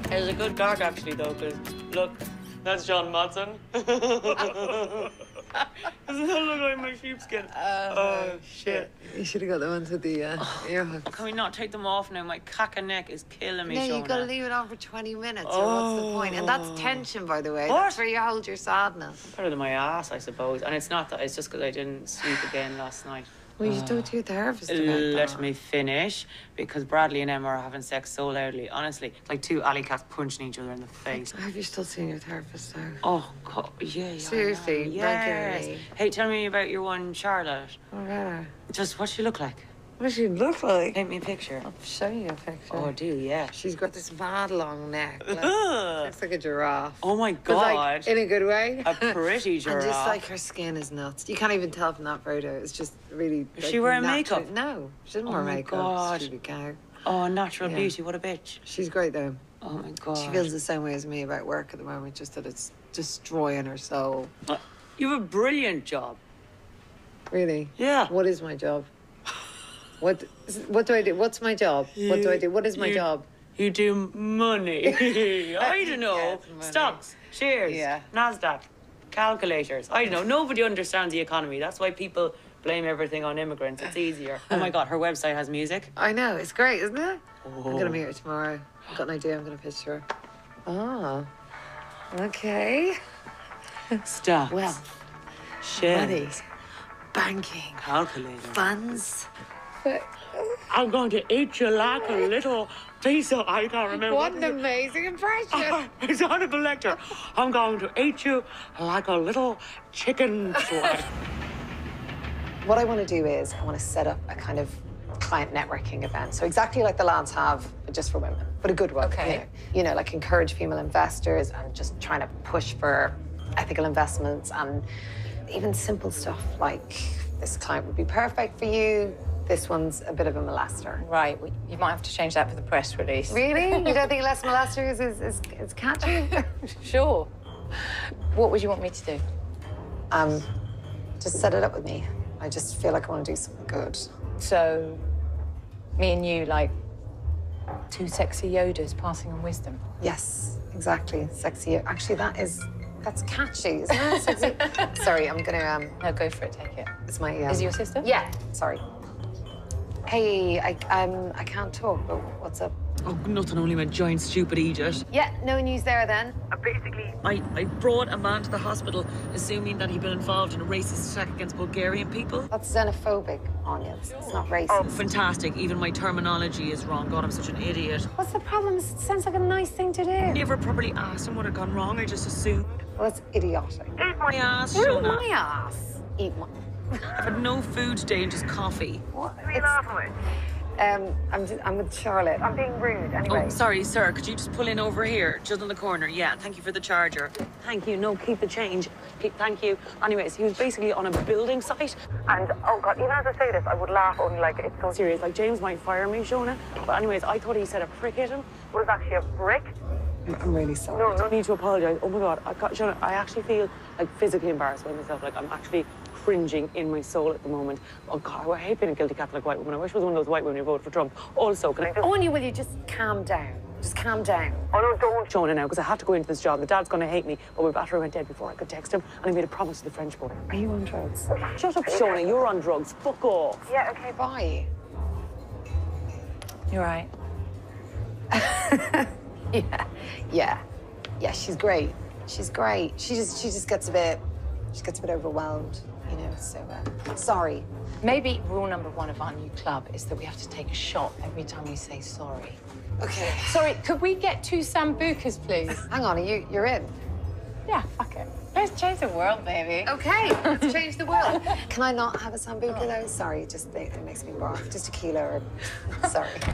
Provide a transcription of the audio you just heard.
It was a good gag, actually, though, because, look, that's John Madsen. Doesn't that look like my sheepskin? Oh, shit. You should have got them onto the ear hooks. Can we not take them off now? My cack and neck is killing me, No, Shona. you've got to leave it on for 20 minutes, or what's the point? And that's tension, by the way. What? That's where you hold your sadness. Better than my ass, I suppose. And it's not that, it's just because I didn't sleep again last night. Well, you should talk to your therapist about Let that. me finish, because Bradley and Emma are having sex so loudly. Honestly, it's like two alley cats punching each other in the face. I hope you're still seeing your therapist now. Oh, God, yeah. Seriously, yes. regularly. Hey, tell me about your one, Charlotte. All right. Just what she look like? What does she look like? Paint me a picture. I'll show you a picture. Oh, do, yeah. She's got this mad long neck. Like, looks like a giraffe. Oh, my But, God. like, in a good way. A pretty giraffe. And just like her skin is nuts. You can't even tell from that photo. It's just really. Is she wearing natural. makeup? No, she doesn't wear Oh, my makeup. God. Stupid cow. Oh, natural Yeah. beauty. What a bitch. She's great though. Oh, my God. She feels the same way as me about work at the moment, just that it's destroying her soul. You have a brilliant job. Really? Yeah. What is my job? What do I do? What's my job? What do I do? What is my job? You do money. I don't know. Yes, money. Stocks, shares, Yeah. NASDAQ, calculators. I don't know. Nobody understands the economy. That's why people blame everything on immigrants. It's easier. Oh my God, her website has music. I know, it's great, isn't it? Oh. I'm gonna meet her tomorrow. I've got an idea I'm gonna pitch to her. Oh. Okay. Stocks, Wealth, shares, money, banking, calculator. funds. I'm going to eat you like a little piece of... I can't remember. What an amazing impression. It's Hannibal Lecter. I'm going to eat you like a little chicken slice. What I want to do is I want to set up a kind of client networking event. So exactly like the lads have, but just for women, but a good one. Okay. You know, like encourage female investors and just trying to push for ethical investments and even simple stuff like this client would be perfect for you. This one's a bit of a molester. Right, well, you might have to change that for the press release. Really? You don't think less molesters is catchy? Sure. What would you want me to do? Just set it up with me. I just feel like I want to do something good. So, me and you, like, two sexy Yodas passing on wisdom. Yes, exactly. Sexy. Actually, that's catchy, isn't it? Sexy. Sorry, I'm gonna No, go for it, take it. It's my Is it your sister? Yeah. Sorry. Hey, I can't talk, but what's up? Oh, nothing, only my giant stupid idiot. Yeah, no news there then. Basically, I brought a man to the hospital assuming that he'd been involved in a racist attack against Bulgarian people. That's xenophobic, Anya. It's not racist. Oh, fantastic. Even my terminology is wrong. God, I'm such an idiot. What's the problem? It sounds like a nice thing to do. I never properly asked him what had gone wrong. I just assumed. Well, that's idiotic. Eat my ass, Eat Shona. my ass. Eat my... I've had no food today and just coffee. What are you laughing with? I'm with Charlotte. I'm being rude, anyway. Oh, sorry, sir. Could you just pull in over here, just on the corner? Yeah, thank you for the charger. Thank you. No, keep the change. Thank you. Anyways, he was basically on a building site. And, oh, God, even as I say this, I would laugh only like it's so serious. Like, James might fire me, Shona. But anyways, I thought he said a prick hit him. But it's actually a brick. I'm really sorry. No, no need to apologise. Oh, my God. Shona, I actually feel, like, physically embarrassed by myself. Like, I'm actually cringing in my soul at the moment. Oh, God, I hate being a guilty Catholic white woman. I wish I was one of those white women who voted for Trump. Also, can I just... Anya, will you just calm down? Just calm down. Oh, no, don't. Shona now, because I have to go into this job. The dad's going to hate me, but my battery went dead before I could text him, and I made a promise to the French boy. Are you on drugs? Shut up, Shona. You're on drugs. Fuck off. Yeah, okay, bye. You're right. Yeah, she's great. She's great. She just gets a bit overwhelmed, you know, so, sorry. Maybe rule number one of our new club is that we have to take a shot every time we say sorry. Okay. Sorry, could we get 2 sambucas, please? Hang on, you're in? Yeah, fuck it. Let's change the world, baby. Okay, let's change the world. Can I not have a sambuca, though? Sorry, it makes me barf. Just tequila or... Sorry.